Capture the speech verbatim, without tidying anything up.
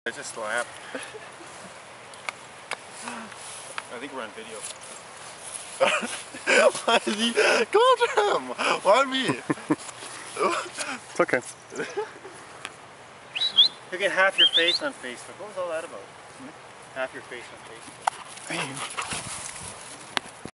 I just slapped. I think we're on video. Why did he go after him? Why me? It's okay. You get half your face on Facebook. What was all that about? Hmm? Half your face on Facebook. Hey.